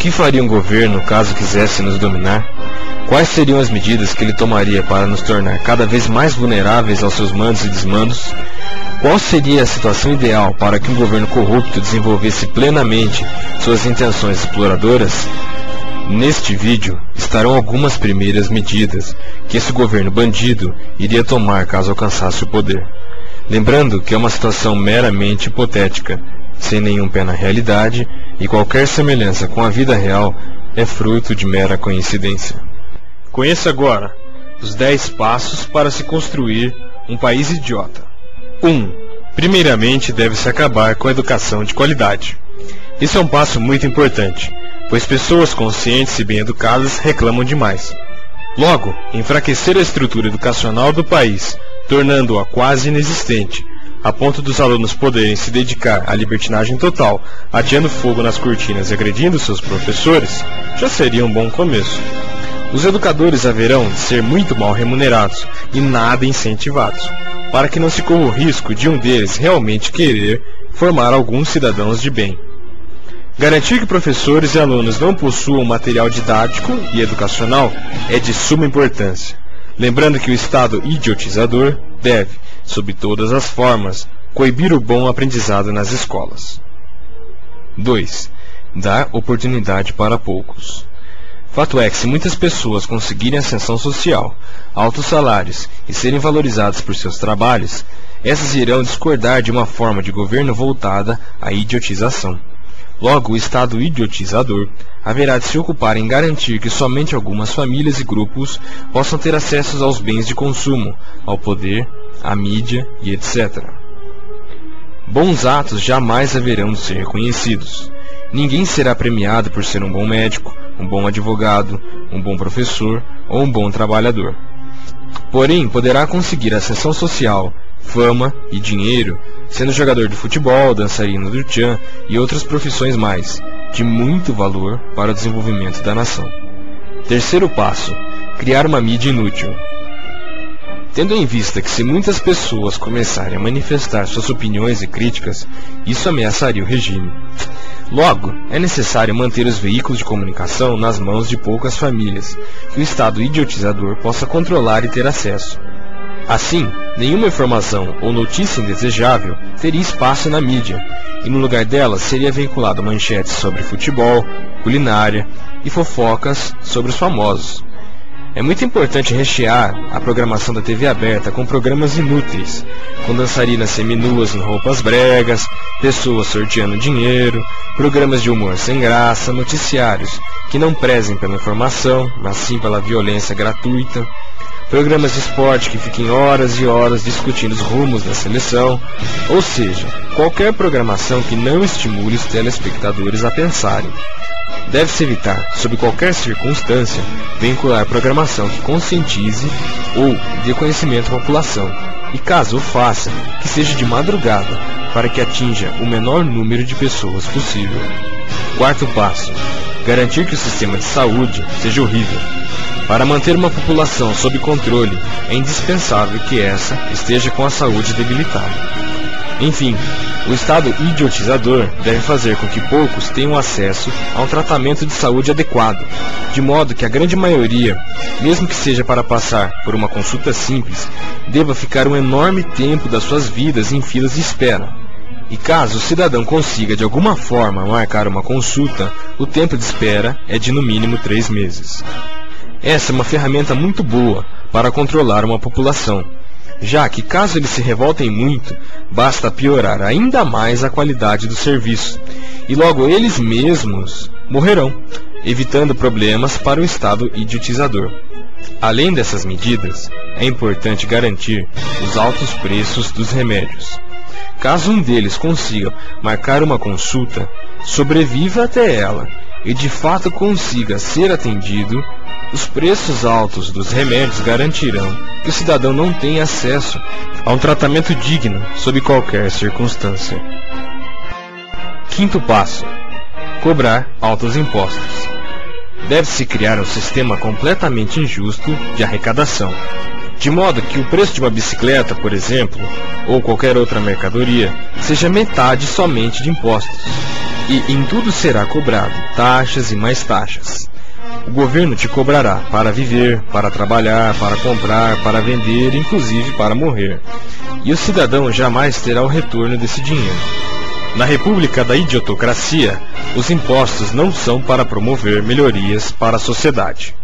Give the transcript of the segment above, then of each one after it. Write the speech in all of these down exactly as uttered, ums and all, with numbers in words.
que faria um governo caso quisesse nos dominar? Quais seriam as medidas que ele tomaria para nos tornar cada vez mais vulneráveis aos seus mandos e desmandos? Qual seria a situação ideal para que um governo corrupto desenvolvesse plenamente suas intenções exploradoras? Neste vídeo estarão algumas primeiras medidas que esse governo bandido iria tomar caso alcançasse o poder. Lembrando que é uma situação meramente hipotética, sem nenhum pé na realidade, e qualquer semelhança com a vida real é fruto de mera coincidência. Conheça agora os dez passos para se construir um país idiota. um. Primeiramente deve-se acabar com a educação de qualidade. Isso é um passo muito importante, pois pessoas conscientes e bem educadas reclamam demais. Logo, enfraquecer a estrutura educacional do país, tornando-a quase inexistente, a ponto dos alunos poderem se dedicar à libertinagem total, ateando fogo nas cortinas e agredindo seus professores, já seria um bom começo. Os educadores haverão de ser muito mal remunerados e nada incentivados, para que não se corra o risco de um deles realmente querer formar alguns cidadãos de bem. Garantir que professores e alunos não possuam material didático e educacional é de suma importância, lembrando que o Estado idiotizador deve, sob todas as formas, coibir o bom aprendizado nas escolas. dois. Dar oportunidade para poucos. Fato é que se muitas pessoas conseguirem ascensão social, altos salários e serem valorizadas por seus trabalhos, essas irão discordar de uma forma de governo voltada à idiotização. Logo, o Estado idiotizador haverá de se ocupar em garantir que somente algumas famílias e grupos possam ter acesso aos bens de consumo, ao poder, à mídia e etcétera. Bons atos jamais haverão de ser reconhecidos. Ninguém será premiado por ser um bom médico, um bom advogado, um bom professor ou um bom trabalhador. Porém, poderá conseguir ascensão social, fama e dinheiro, sendo jogador de futebol, dançarino do tchan e outras profissões mais, de muito valor para o desenvolvimento da nação. Terceiro passo: criar uma mídia inútil. Tendo em vista que se muitas pessoas começarem a manifestar suas opiniões e críticas, isso ameaçaria o regime. Logo, é necessário manter os veículos de comunicação nas mãos de poucas famílias, que o Estado idiotizador possa controlar e ter acesso. Assim, nenhuma informação ou notícia indesejável teria espaço na mídia, e no lugar dela seria vinculado manchetes sobre futebol, culinária e fofocas sobre os famosos. É muito importante rechear a programação da T V aberta com programas inúteis, com dançarinas seminuas em roupas bregas, pessoas sorteando dinheiro, programas de humor sem graça, noticiários que não prezem pela informação, mas sim pela violência gratuita, programas de esporte que fiquem horas e horas discutindo os rumos da seleção, ou seja, qualquer programação que não estimule os telespectadores a pensarem. Deve-se evitar, sob qualquer circunstância, vincular programação que conscientize ou dê conhecimento à população, e caso o faça, que seja de madrugada, para que atinja o menor número de pessoas possível. Quarto passo: garantir que o sistema de saúde seja horrível. Para manter uma população sob controle, é indispensável que essa esteja com a saúde debilitada. Enfim, o Estado idiotizador deve fazer com que poucos tenham acesso a um tratamento de saúde adequado, de modo que a grande maioria, mesmo que seja para passar por uma consulta simples, deva ficar um enorme tempo das suas vidas em filas de espera. E caso o cidadão consiga de alguma forma marcar uma consulta, o tempo de espera é de no mínimo três meses. Essa é uma ferramenta muito boa para controlar uma população, já que caso eles se revoltem muito, basta piorar ainda mais a qualidade do serviço, e logo eles mesmos morrerão, evitando problemas para o Estado idiotizador. Além dessas medidas, é importante garantir os altos preços dos remédios. Caso um deles consiga marcar uma consulta, sobreviva até ela e de fato consiga ser atendido, os preços altos dos remédios garantirão que o cidadão não tenha acesso a um tratamento digno sob qualquer circunstância. Quinto passo: cobrar altos impostos. Deve-se criar um sistema completamente injusto de arrecadação, de modo que o preço de uma bicicleta, por exemplo, ou qualquer outra mercadoria, seja metade somente de impostos. E em tudo será cobrado, taxas e mais taxas. O governo te cobrará para viver, para trabalhar, para comprar, para vender, inclusive para morrer. E o cidadão jamais terá o retorno desse dinheiro. Na República da Idiotocracia, os impostos não são para promover melhorias para a sociedade.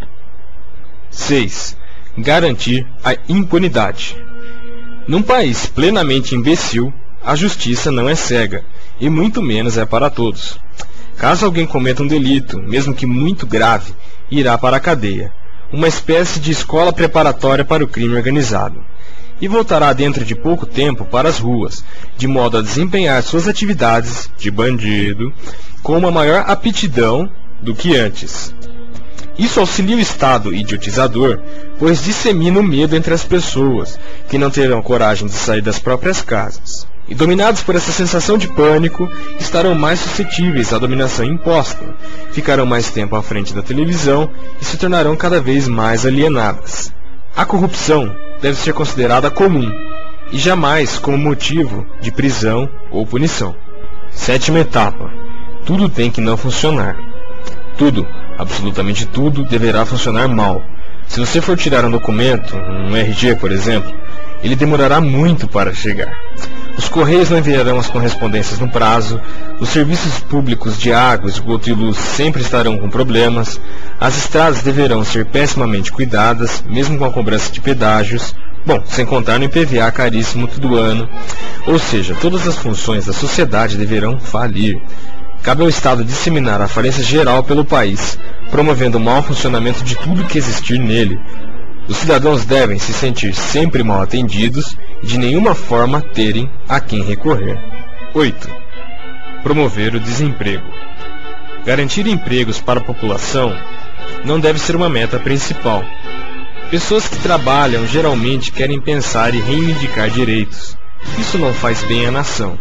seis. Garantir a impunidade. Num país plenamente imbecil, a justiça não é cega, e muito menos é para todos. Caso alguém cometa um delito, mesmo que muito grave, irá para a cadeia, uma espécie de escola preparatória para o crime organizado, e voltará dentro de pouco tempo para as ruas, de modo a desempenhar suas atividades de bandido com uma maior aptidão do que antes. Isso auxilia o Estado idiotizador, pois dissemina o medo entre as pessoas, que não terão coragem de sair das próprias casas. E dominados por essa sensação de pânico, estarão mais suscetíveis à dominação imposta, ficarão mais tempo à frente da televisão e se tornarão cada vez mais alienadas. A corrupção deve ser considerada comum, e jamais como motivo de prisão ou punição. Sétima etapa. Tudo tem que não funcionar. Tudo, absolutamente tudo, deverá funcionar mal. Se você for tirar um documento, um R G por exemplo, ele demorará muito para chegar. Os correios não enviarão as correspondências no prazo, os serviços públicos de água, esgoto e luz sempre estarão com problemas, as estradas deverão ser pessimamente cuidadas, mesmo com a cobrança de pedágios, bom, sem contar no I P V A caríssimo todo ano, ou seja, todas as funções da sociedade deverão falir. Cabe ao Estado disseminar a falência geral pelo país, promovendo o mau funcionamento de tudo que existir nele. Os cidadãos devem se sentir sempre mal atendidos e de nenhuma forma terem a quem recorrer. oito. Promover o desemprego. Garantir empregos para a população não deve ser uma meta principal. Pessoas que trabalham geralmente querem pensar e reivindicar direitos. Isso não faz bem à nação.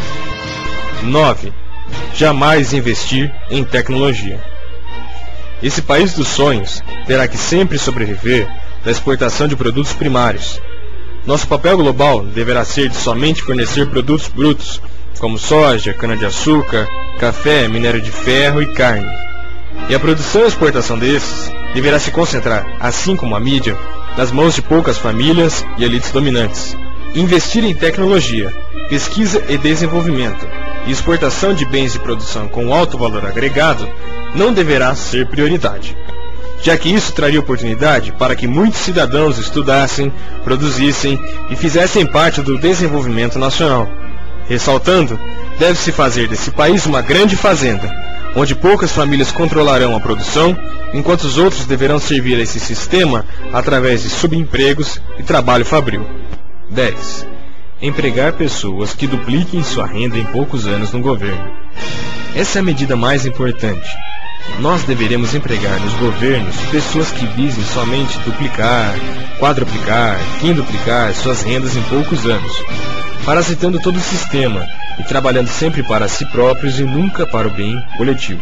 nove. Jamais investir em tecnologia. Esse país dos sonhos terá que sempre sobreviver da exportação de produtos primários. Nosso papel global deverá ser de somente fornecer produtos brutos, como soja, cana-de-açúcar, café, minério de ferro e carne. E a produção e exportação desses deverá se concentrar, assim como a mídia, nas mãos de poucas famílias e elites dominantes. Investir em tecnologia, pesquisa e desenvolvimento e exportação de bens de produção com alto valor agregado não deverá ser prioridade, já que isso traria oportunidade para que muitos cidadãos estudassem, produzissem e fizessem parte do desenvolvimento nacional. Ressaltando, deve-se fazer desse país uma grande fazenda, onde poucas famílias controlarão a produção, enquanto os outros deverão servir a esse sistema através de subempregos e trabalho fabril. dez. Empregar pessoas que dupliquem sua renda em poucos anos no governo. Essa é a medida mais importante. Nós deveremos empregar nos governos pessoas que visem somente duplicar, quadruplicar, quintuplicar suas rendas em poucos anos, parasitando todo o sistema e trabalhando sempre para si próprios e nunca para o bem coletivo.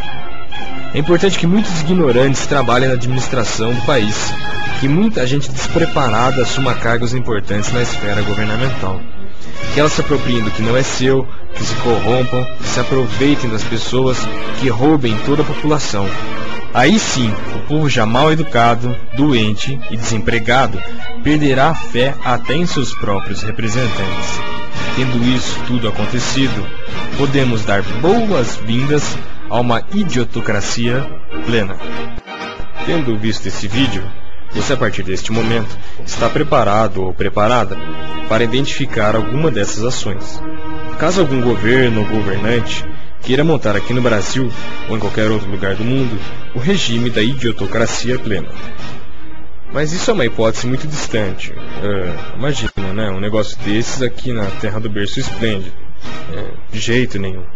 É importante que muitos ignorantes trabalhem na administração do país, que muita gente despreparada assuma cargos importantes na esfera governamental, que elas se apropriem do que não é seu, que se corrompam, que se aproveitem das pessoas, que roubem toda a população. Aí sim, o povo já mal educado, doente e desempregado perderá a fé até em seus próprios representantes. Tendo isso tudo acontecido, podemos dar boas-vindas a uma idiotocracia plena. Tendo visto esse vídeo, você a partir deste momento está preparado ou preparada para identificar alguma dessas ações. Caso algum governo ou governante queira montar aqui no Brasil ou em qualquer outro lugar do mundo o regime da idiotocracia plena. Mas isso é uma hipótese muito distante. Uh, imagina, né, um negócio desses aqui na terra do berço esplêndido. Uh, de jeito nenhum.